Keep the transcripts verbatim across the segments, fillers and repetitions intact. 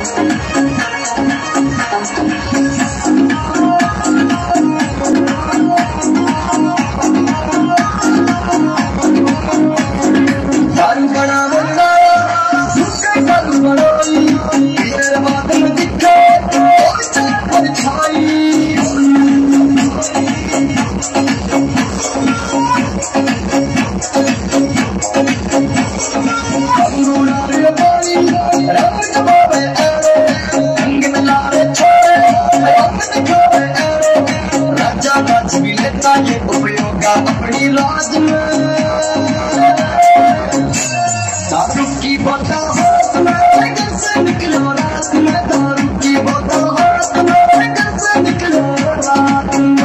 अपनी राज में दारू की बोतल हाथ में घर से निकलो रात में, दारू की बोतल हाथ में घर से निकलो रात में।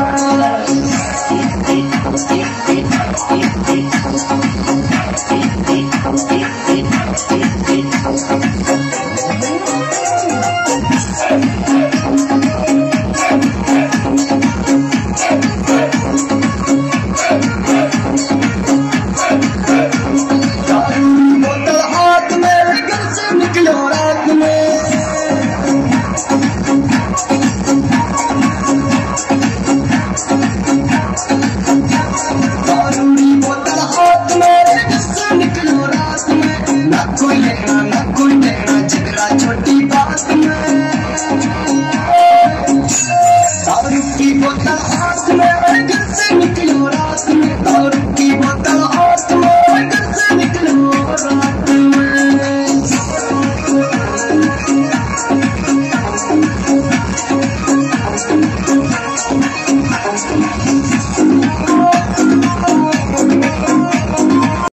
कोई